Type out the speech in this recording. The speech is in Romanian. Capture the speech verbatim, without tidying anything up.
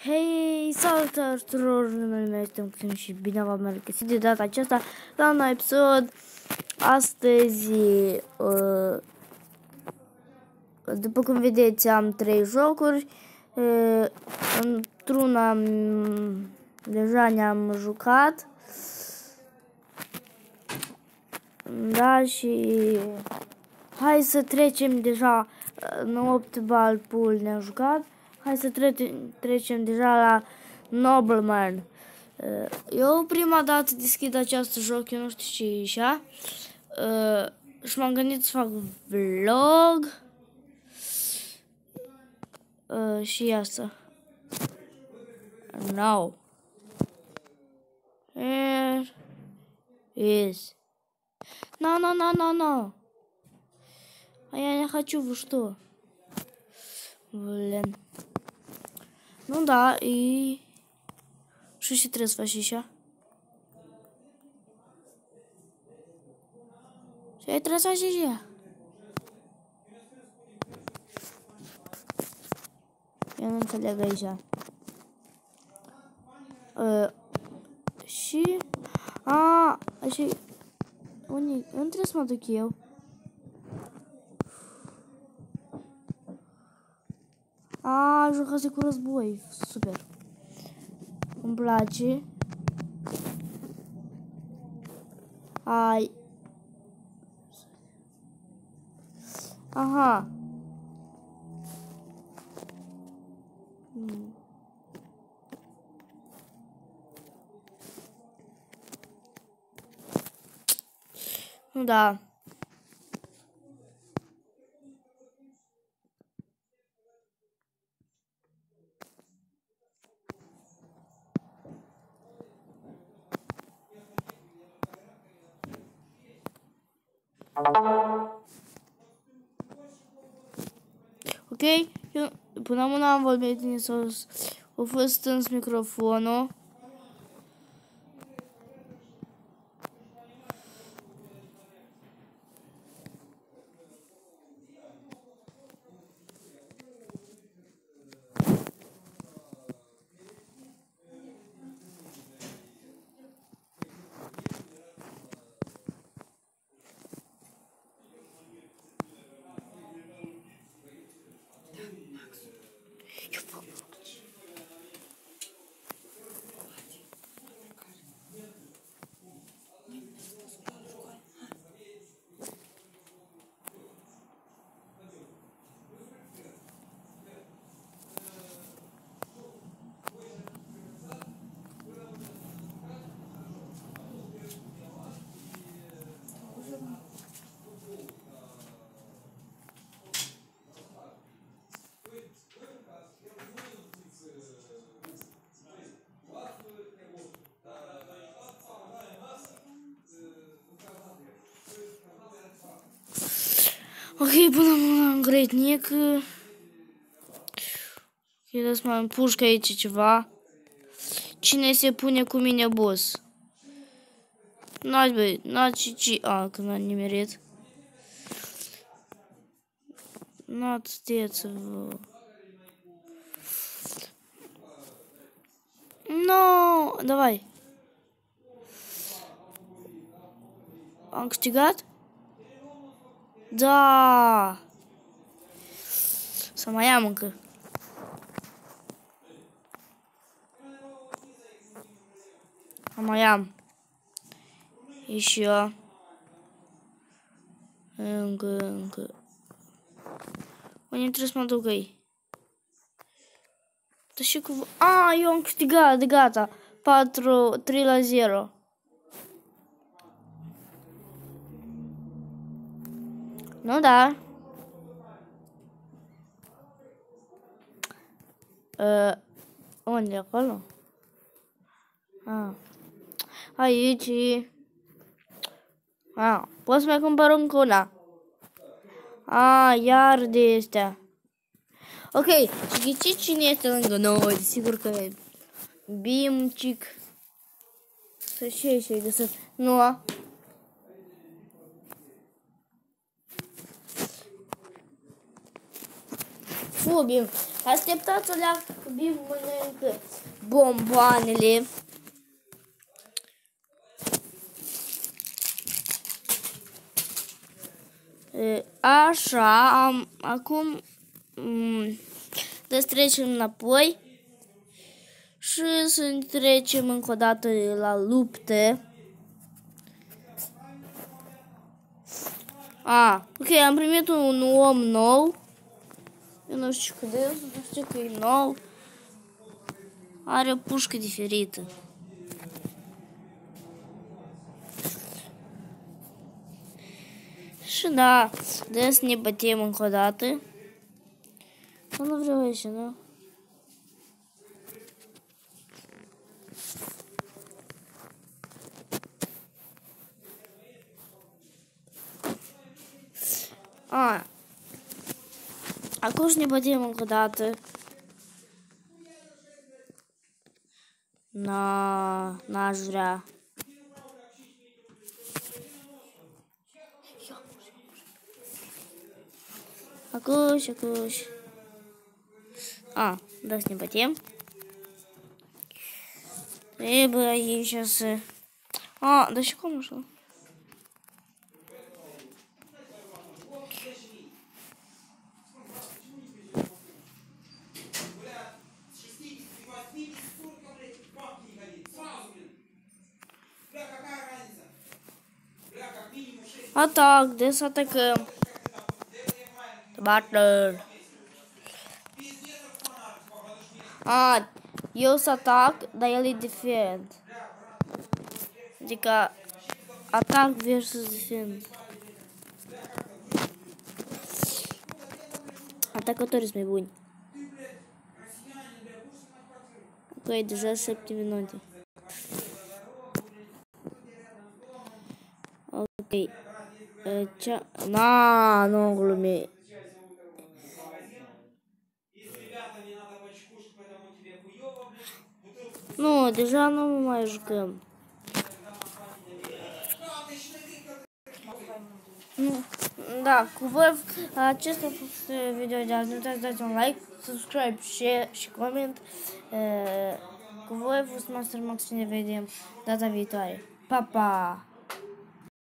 Hei, salutare tuturor, numele meu este Maxim și bine v-am regăsit de data aceasta la un nou episod. Astăzi, uh, după cum vedeți, am trei jocuri. Uh, într-una deja ne-am jucat. Da, și hai să trecem deja în opt bal pool ne-am jucat. Hai să tre trecem deja la Nobleman. Eu prima dată deschid acest joc, eu nu știu ce e așa. Și m-am gândit să fac vlog. Și asta. Now. Here is. No, no, no, no, no. А я не хочу, вы что? Блин. Ну да, и... Что еще trebuie să faci așa? Ce trebuie să faci așa? Eu nu înțeleg aici. Uh, și... A, și... Unde, unde trebuie să mă duc eu? A, jucați cu război. Super. Îmi place. Ai. Aha. Hmm. Da. Ok, eu până acum n-am vorbit din sus. A fost stâns microfonul. Ok, până am gretnic. Ok, dați mă împușcă aici ceva. Cine se pune cu mine, boss? N-ați băi, n-ați ci... A, că n-am nimerit. N-ați steță-vă. No, давай. Am câștigat? Da! Să mai am încă. Mai am. Еще. Încă, încă. Unde trebuie să mă duc aici? Dar și cu... A, eu am câștigat, gata. patru, trei la zero. Nu da. Uh, unde acolo? Ah. Aici. Ah, pot să mai cumpăr încă una. Ah, iar de astea. Ok, și ghiciți cine este lângă noi? Sigur că e Bimcic. Să și și găsesc. Nu. Фу, Бим. Așteptați o leacă, că Bibi mănâncă bomboanele. Așa, am, acum să trecem înapoi și să trecem încă o dată la lupte. A, ok, am primit un om nou. Eu nu știu cât de, nu știu că e nou. Are o pușcă diferită. Și da, de să ne bătem încă o dată. Eu nu vreau aici, nu? A. Acum să ne bătem încă o dată. Na, n-aș vrea. Acuși, acuși. A, da să ne bătem. Trebuie aici să... A, dar și cum așa? Atac, de să atacăm. Battle. A, eu să atac, dar el e defend. Adică atac versus defend. Atacătorii sunt mai buni. Ok, deja șapte minute. Ok. Ce... Na, nu glumi. Nu, deja nu mai jucăm. Nu. Da, cu voi acesta a fost video de azi. Nu uitați să dați un like, subscribe, share și coment. Cu voi a fost Master Max și ne vedem data viitoare. Pa, pa!